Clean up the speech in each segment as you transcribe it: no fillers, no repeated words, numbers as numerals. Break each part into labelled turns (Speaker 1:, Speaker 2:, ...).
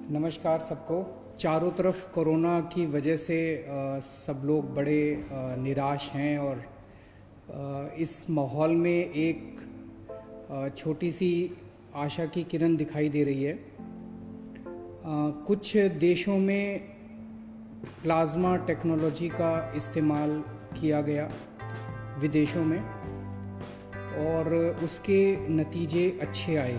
Speaker 1: नमस्कार सबको। चारों तरफ कोरोना की वजह से सब लोग बड़े निराश हैं और इस माहौल में एक छोटी सी आशा की किरण दिखाई दे रही है। कुछ देशों में प्लाज्मा टेक्नोलॉजी का इस्तेमाल किया गया विदेशों में और उसके नतीजे अच्छे आए।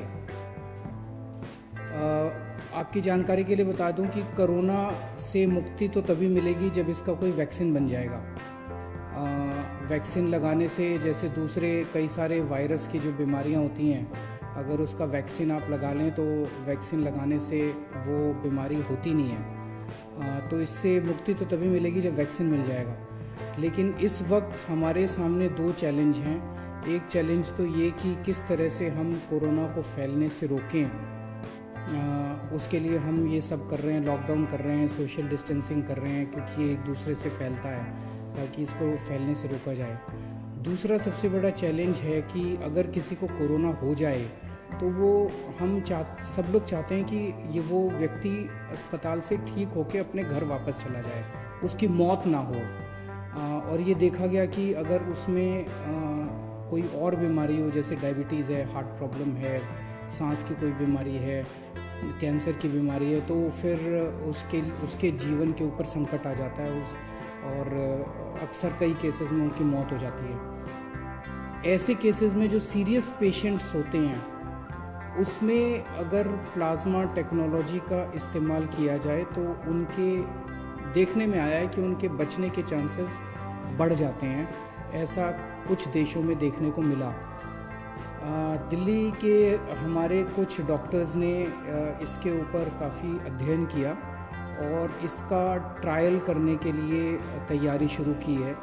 Speaker 1: आपकी जानकारी के लिए बता दूं कि कोरोना से मुक्ति तो तभी मिलेगी जब इसका कोई वैक्सीन बन जाएगा। वैक्सीन लगाने से जैसे दूसरे कई सारे वायरस की जो बीमारियां होती हैं, अगर उसका वैक्सीन आप लगा लें तो वैक्सीन लगाने से वो बीमारी होती नहीं है। तो इससे मुक्ति तो तभी मिलेगी जब वैक्सीन मिल जाएगा। लेकिन इस वक्त हमारे सामने दो चैलेंज हैं। एक चैलेंज तो ये कि किस तरह से हम कोरोना को फैलने से रोकें। उसके लिए हम ये सब कर रहे हैं, लॉकडाउन कर रहे हैं, सोशल डिस्टेंसिंग कर रहे हैं, क्योंकि ये एक दूसरे से फैलता है, ताकि इसको फैलने से रोका जाए। दूसरा सबसे बड़ा चैलेंज है कि अगर किसी को कोरोना हो जाए तो वो सब लोग चाहते हैं कि वो व्यक्ति अस्पताल से ठीक होकर अपने घर वापस चला जाए, उसकी मौत ना हो। और ये देखा गया कि अगर उसमें कोई और बीमारी हो, जैसे डायबिटीज़ है, हार्ट प्रॉब्लम है, सांस की कोई बीमारी है, कैंसर की बीमारी है, तो फिर उसके जीवन के ऊपर संकट आ जाता है और अक्सर कई केसेस में उनकी मौत हो जाती है। ऐसे केसेस में जो सीरियस पेशेंट्स होते हैं उसमें अगर प्लाज्मा टेक्नोलॉजी का इस्तेमाल किया जाए तो उनके देखने में आया है कि उनके बचने के चांसेस बढ़ जाते हैं। ऐसा कुछ देशों में देखने को मिला। दिल्ली के हमारे कुछ डॉक्टर्स ने इसके ऊपर काफ़ी अध्ययन किया और इसका ट्रायल करने के लिए तैयारी शुरू की है।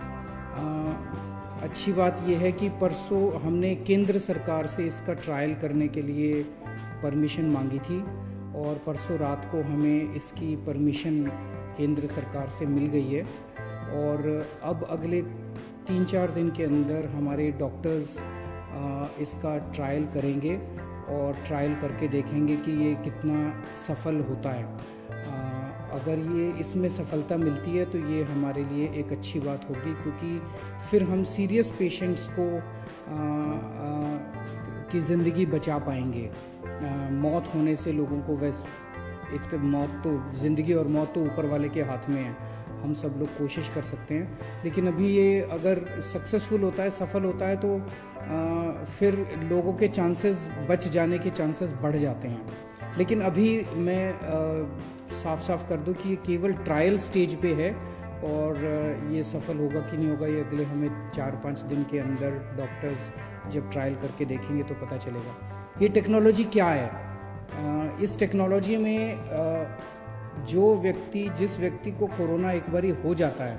Speaker 1: अच्छी बात यह है कि परसों हमने केंद्र सरकार से इसका ट्रायल करने के लिए परमिशन मांगी थी और परसों रात को हमें इसकी परमिशन केंद्र सरकार से मिल गई है। और अब अगले 3-4 दिन के अंदर हमारे डॉक्टर्स इसका ट्रायल करेंगे और ट्रायल करके देखेंगे कि ये कितना सफल होता है। अगर ये इसमें सफलता मिलती है तो ये हमारे लिए एक अच्छी बात होगी, क्योंकि फिर हम सीरियस पेशेंट्स को की ज़िंदगी बचा पाएंगे। मौत होने से लोगों को एक तो मौत तो ज़िंदगी और मौत तो ऊपर वाले के हाथ में है। हम सब लोग कोशिश कर सकते हैं, लेकिन अभी ये अगर सक्सेसफुल होता है, सफल होता है, तो फिर लोगों के चांसेस बच जाने के चांसेस बढ़ जाते हैं। लेकिन अभी मैं साफ साफ कर दूं कि ये केवल ट्रायल स्टेज पे है और ये सफल होगा कि नहीं होगा ये अगले हमें 4-5 दिन के अंदर डॉक्टर्स जब ट्रायल करके देखेंगे तो पता चलेगा। ये टेक्नोलॉजी क्या है? इस टेक्नोलॉजी में जिस व्यक्ति को कोरोना एक बारी हो जाता है,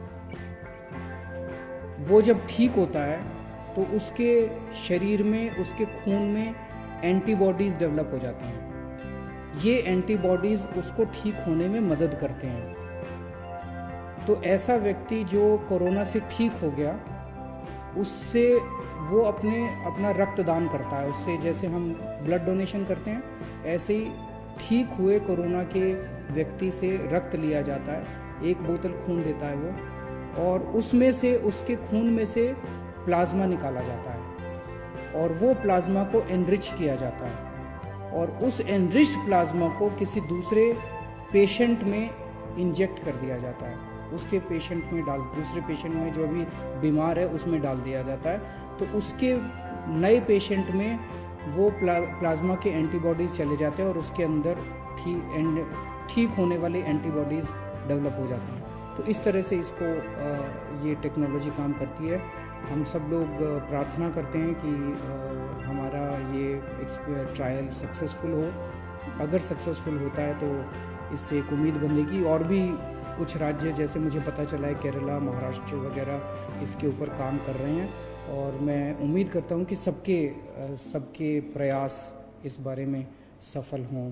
Speaker 1: वो जब ठीक होता है तो उसके शरीर में, उसके खून में एंटीबॉडीज डेवलप हो जाती हैं। ये एंटीबॉडीज उसको ठीक होने में मदद करते हैं। तो ऐसा व्यक्ति जो कोरोना से ठीक हो गया, उससे वो अपना रक्तदान करता है। उससे जैसे हम ब्लड डोनेशन करते हैं, ऐसे ही ठीक हुए कोरोना के व्यक्ति से रक्त लिया जाता है। 1 बोतल खून देता है वो, और उसमें से, उसके खून में से प्लाज्मा निकाला जाता है और वो प्लाज्मा को एनरिच किया जाता है और उस एनरिच्ड प्लाज्मा को किसी दूसरे पेशेंट में इंजेक्ट कर दिया जाता है। उसके पेशेंट में दूसरे पेशेंट में जो अभी बीमार है उसमें डाल दिया जाता है। तो उसके नए पेशेंट में वो प्लाज्मा के एंटीबॉडीज़ चले जाते हैं और उसके अंदर ठीक होने वाले एंटीबॉडीज़ डेवलप हो जाते हैं। तो इस तरह से इसको ये टेक्नोलॉजी काम करती है। हम सब लोग प्रार्थना करते हैं कि हमारा ये ट्रायल सक्सेसफुल हो। अगर सक्सेसफुल होता है तो इससे एक उम्मीद बंधेगी। और भी कुछ राज्य, जैसे मुझे पता चला है केरला, महाराष्ट्र वगैरह इसके ऊपर काम कर रहे हैं और मैं उम्मीद करता हूं कि सबके प्रयास इस बारे में सफल हों।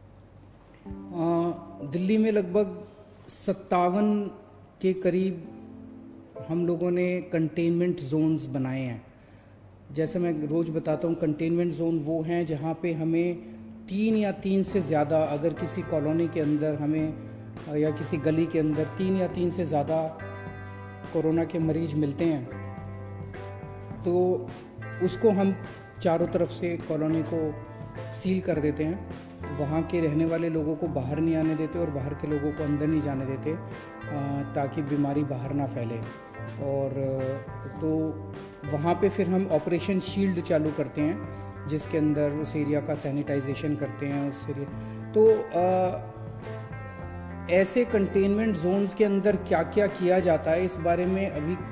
Speaker 1: दिल्ली में लगभग 57 के करीब हम लोगों ने कंटेनमेंट जोन्स बनाए हैं। जैसे मैं रोज़ बताता हूँ, कंटेनमेंट जोन वो हैं जहाँ पे हमें 3 या 3 से ज़्यादा, अगर किसी कॉलोनी के अंदर हमें या किसी गली के अंदर 3 या 3 से ज़्यादा कोरोना के मरीज मिलते हैं तो उसको हम चारों तरफ से कॉलोनी को सील कर देते हैं। वहाँ के रहने वाले लोगों को बाहर नहीं आने देते और बाहर के लोगों को अंदर नहीं जाने देते ताकि बीमारी बाहर ना फैले। और तो वहाँ पे फिर हम ऑपरेशन शील्ड चालू करते हैं जिसके अंदर उस एरिया का सैनिटाइजेशन करते हैं। उस एरिया तो ऐसे कंटेनमेंट जोन्स के अंदर क्या क्या किया जाता है इस बारे में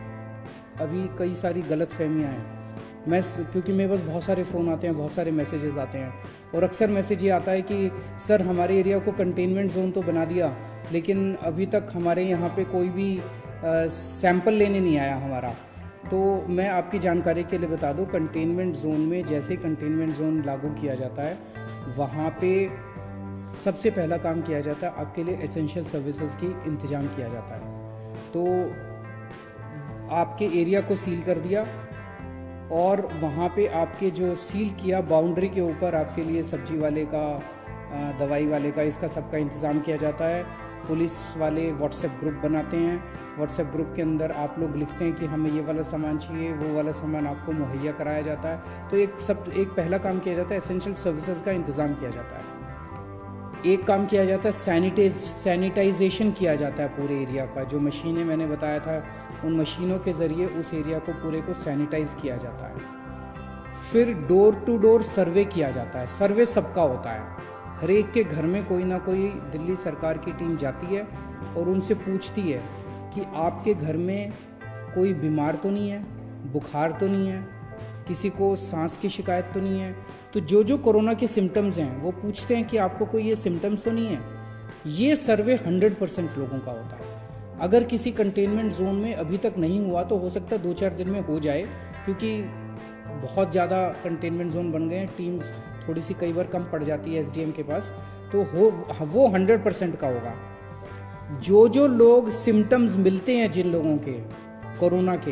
Speaker 1: अभी कई सारी गलतफहमियां हैं। क्योंकि मेरे पास बहुत सारे फ़ोन आते हैं, बहुत सारे मैसेजेस आते हैं और अक्सर मैसेज ये आता है कि सर हमारे एरिया को कंटेनमेंट जोन तो बना दिया लेकिन अभी तक हमारे यहाँ पे कोई भी सैंपल लेने नहीं आया हमारा। तो मैं आपकी जानकारी के लिए बता दूं, कंटेनमेंट जोन में जैसे कंटेनमेंट जोन लागू किया जाता है वहाँ पे सबसे पहला काम किया जाता है आपके लिए एसेंशियल सर्विसेज की इंतज़ाम किया जाता है। तो आपके एरिया को सील कर दिया और वहाँ पे आपके जो सील किया बाउंड्री के ऊपर आपके लिए सब्जी वाले का, दवाई वाले का, इसका सबका इंतज़ाम किया जाता है। पुलिस वाले व्हाट्सएप ग्रुप बनाते हैं, व्हाट्सएप ग्रुप के अंदर आप लोग लिखते हैं कि हमें ये वाला सामान चाहिए, वो वाला सामान आपको मुहैया कराया जाता है। तो एक पहला काम किया जाता है एसेंशियल सर्विसेज का इंतज़ाम किया जाता है। एक काम किया जाता है सैनिटाइजेशन किया जाता है पूरे एरिया का। जो मशीनें मैंने बताया था उन मशीनों के ज़रिए उस एरिया को पूरे को सैनिटाइज किया जाता है। फिर डोर टू डोर सर्वे किया जाता है। सर्वे सबका होता है, हर एक के घर में कोई ना कोई दिल्ली सरकार की टीम जाती है और उनसे पूछती है कि आपके घर में कोई बीमार तो नहीं है, बुखार तो नहीं है, किसी को सांस की शिकायत तो नहीं है। तो जो कोरोना के सिम्टम्स हैं वो पूछते हैं कि आपको कोई ये सिम्टम्स तो नहीं है। ये सर्वे 100% लोगों का होता है। अगर किसी कंटेनमेंट जोन में अभी तक नहीं हुआ तो हो सकता है 2-4 दिन में हो जाए, क्योंकि बहुत ज़्यादा कंटेनमेंट जोन बन गए हैं, टीम्स थोड़ी सी कई बार कम पड़ जाती है एसडीएम के पास, तो वो 100% का होगा। जो लोग सिम्टम्स मिलते हैं जिन लोगों के कोरोना के,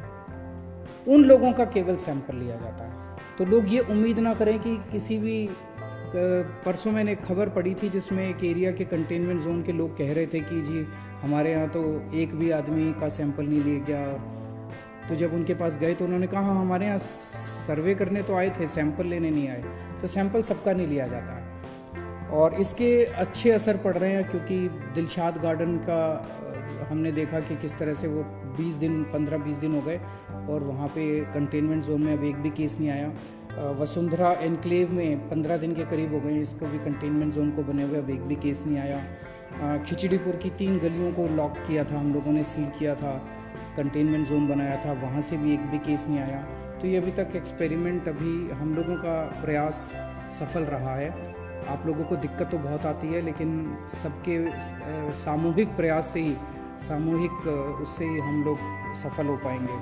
Speaker 1: उन लोगों का केवल सैंपल लिया जाता है। तो लोग ये उम्मीद ना करें कि किसी भी, परसों मैंने एक खबर पढ़ी थी जिसमें एक एरिया के कंटेनमेंट जोन के लोग कह रहे थे कि जी हमारे यहाँ तो एक भी आदमी का सैंपल नहीं लिया गया। तो जब उनके पास गए तो उन्होंने कहा हमारे यहाँ सर्वे करने तो आए थे, सैंपल लेने नहीं आए। तो सैंपल सबका नहीं लिया जाता है और इसके अच्छे असर पड़ रहे हैं, क्योंकि दिलशाद गार्डन का हमने देखा कि किस तरह से वो 15-20 दिन हो गए और वहाँ पे कंटेनमेंट जोन में अब एक भी केस नहीं आया। वसुंधरा एनक्लेव में 15 दिन के करीब हो गए, इसको भी कंटेनमेंट जोन को बने हुए अब एक भी केस नहीं आया। खिचड़ीपुर की 3 गलियों को लॉक किया था हम लोगों ने, सील किया था, कंटेनमेंट जोन बनाया था, वहाँ से भी एक भी केस नहीं आया। तो ये अभी तक एक्सपेरिमेंट, अभी हम लोगों का प्रयास सफल रहा है। आप लोगों को दिक्कत तो बहुत आती है लेकिन सबके सामूहिक प्रयास से ही, सामूहिक उससे ही हम लोग सफल हो पाएंगे।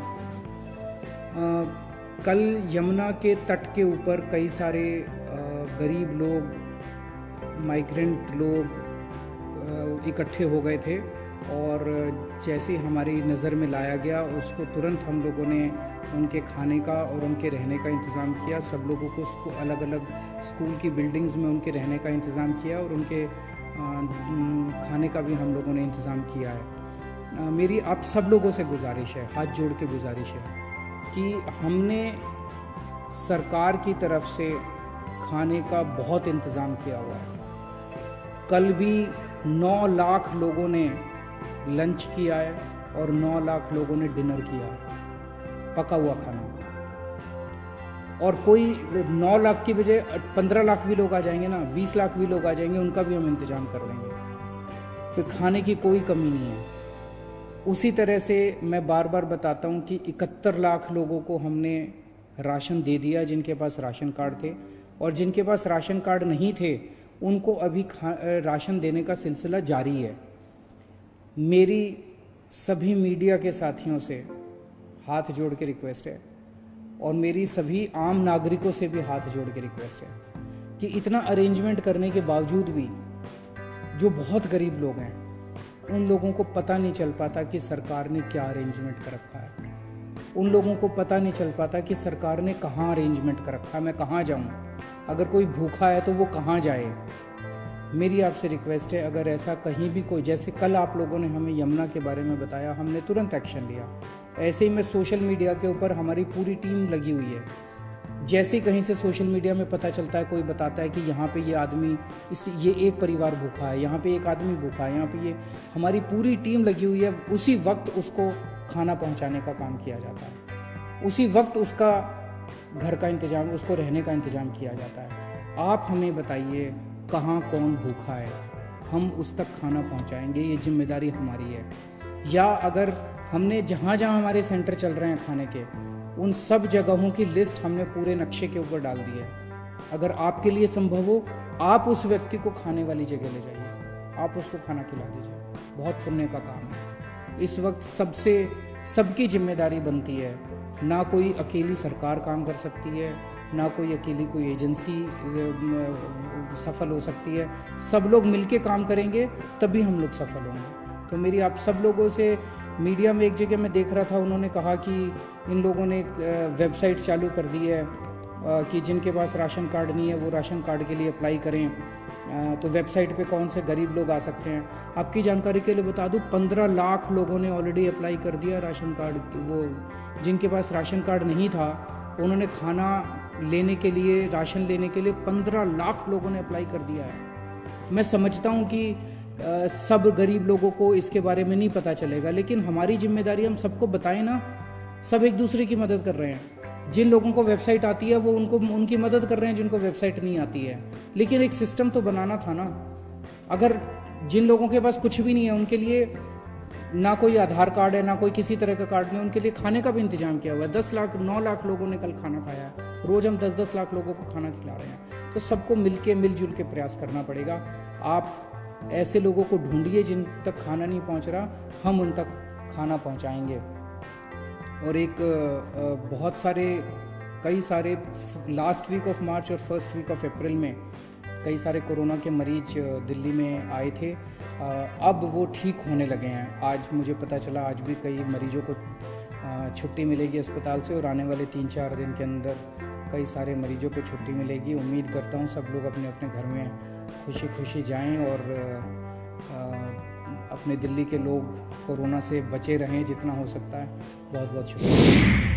Speaker 1: कल यमुना के तट के ऊपर कई सारे गरीब लोग, माइग्रेंट लोग इकट्ठे हो गए थे और जैसे हमारी नज़र में लाया गया उसको तुरंत हम लोगों ने उनके खाने का और उनके रहने का इंतज़ाम किया। सब लोगों को उसको अलग अलग स्कूल की बिल्डिंग्स में उनके रहने का इंतज़ाम किया और उनके खाने का भी हम लोगों ने इंतज़ाम किया है। मेरी आप सब लोगों से गुजारिश है, हाथ जोड़ के गुजारिश है कि हमने सरकार की तरफ से खाने का बहुत इंतज़ाम किया हुआ है। कल भी 9 लाख लोगों ने लंच किया है और 9 लाख लोगों ने डिनर किया है, पका हुआ खाना। और कोई 9 लाख की बजाय 15 लाख भी लोग आ जाएंगे ना, 20 लाख भी लोग आ जाएंगे, उनका भी हम इंतजाम कर लेंगे। तो खाने की कोई कमी नहीं है। उसी तरह से मैं बार बार बताता हूँ कि 71 लाख लोगों को हमने राशन दे दिया जिनके पास राशन कार्ड थे, और जिनके पास राशन कार्ड नहीं थे उनको अभी राशन देने का सिलसिला जारी है। मेरी सभी मीडिया के साथियों से हाथ जोड़ के रिक्वेस्ट है और मेरी सभी आम नागरिकों से भी हाथ जोड़ के रिक्वेस्ट है कि इतना अरेंजमेंट करने के बावजूद भी जो बहुत गरीब लोग हैं उन लोगों को पता नहीं चल पाता कि सरकार ने क्या अरेंजमेंट कर रखा है। उन लोगों को पता नहीं चल पाता कि सरकार ने कहाँ अरेंजमेंट कर रखा है, मैं कहाँ जाऊँ। अगर कोई भूखा है तो वो कहाँ जाए। मेरी आपसे रिक्वेस्ट है, अगर ऐसा कहीं भी कोई, जैसे कल आप लोगों ने हमें यमुना के बारे में बताया, हमने तुरंत एक्शन लिया। ऐसे ही मैं सोशल मीडिया के ऊपर हमारी पूरी टीम लगी हुई है। जैसे ही कहीं से सोशल मीडिया में पता चलता है, कोई बताता है कि यहाँ पे ये आदमी, ये एक परिवार भूखा है, यहाँ पे एक आदमी भूखा है, यहाँ पे ये, हमारी पूरी टीम लगी हुई है। उसी वक्त उसको खाना पहुँचाने का काम किया जाता है, उसी वक्त उसका घर का इंतज़ाम, उसको रहने का इंतज़ाम किया जाता है। आप हमें बताइए कहाँ कौन भूखा है, हम उस तक खाना पहुँचाएंगे, ये जिम्मेदारी हमारी है। या अगर हमने जहाँ जहाँ हमारे सेंटर चल रहे हैं खाने के, उन सब जगहों की लिस्ट हमने पूरे नक्शे के ऊपर डाल दी है। अगर आपके लिए संभव हो, आप उस व्यक्ति को खाने वाली जगह ले जाइए, आप उसको खाना खिला दीजिए, बहुत पुण्य का काम है। इस वक्त सबकी जिम्मेदारी बनती है। ना कोई अकेली सरकार काम कर सकती है, ना कोई अकेली कोई एजेंसी सफल हो सकती है। सब लोग मिलके काम करेंगे तभी हम लोग सफल होंगे। तो मेरी आप सब लोगों से, मीडिया में एक जगह मैं देख रहा था, उन्होंने कहा कि इन लोगों ने एक वेबसाइट चालू कर दी है कि जिनके पास राशन कार्ड नहीं है वो राशन कार्ड के लिए अप्लाई करें। तो वेबसाइट पे कौन से गरीब लोग आ सकते हैं। आपकी जानकारी के लिए बता दूं, 15 लाख लोगों ने ऑलरेडी अप्लाई कर दिया राशन कार्ड। वो जिनके पास राशन कार्ड नहीं था, उन्होंने खाना लेने के लिए, राशन लेने के लिए 15 लाख लोगों ने अप्लाई कर दिया है। मैं समझता हूँ कि सब गरीब लोगों को इसके बारे में नहीं पता चलेगा, लेकिन हमारी जिम्मेदारी, हम सबको बताएं ना। सब एक दूसरे की मदद कर रहे हैं। जिन लोगों को वेबसाइट आती है वो उनकी मदद कर रहे हैं जिनको वेबसाइट नहीं आती है। लेकिन एक सिस्टम तो बनाना था ना। अगर जिन लोगों के पास कुछ भी नहीं है, उनके लिए ना कोई आधार कार्ड है, ना कोई किसी तरह का कार्ड नहीं, उनके लिए खाने का भी इंतजाम किया हुआ है। 9 लाख लोगों ने कल खाना खाया है। रोज हम 10 लाख लोगों को खाना खिला रहे हैं। तो सबको मिलजुल के प्रयास करना पड़ेगा। आप ऐसे लोगों को ढूंढिए जिन तक खाना नहीं पहुंच रहा, हम उन तक खाना पहुंचाएंगे। और एक कई सारे लास्ट वीक ऑफ मार्च और फर्स्ट वीक ऑफ अप्रैल में कई सारे कोरोना के मरीज दिल्ली में आए थे। अब वो ठीक होने लगे हैं। आज मुझे पता चला, आज भी कई मरीजों को छुट्टी मिलेगी अस्पताल से, और आने वाले 3-4 दिन के अंदर कई सारे मरीजों को छुट्टी मिलेगी। उम्मीद करता हूँ सब लोग अपने अपने घर में खुशी खुशी जाएं और अपने दिल्ली के लोग कोरोना से बचे रहें जितना हो सकता है। बहुत बहुत शुक्रिया।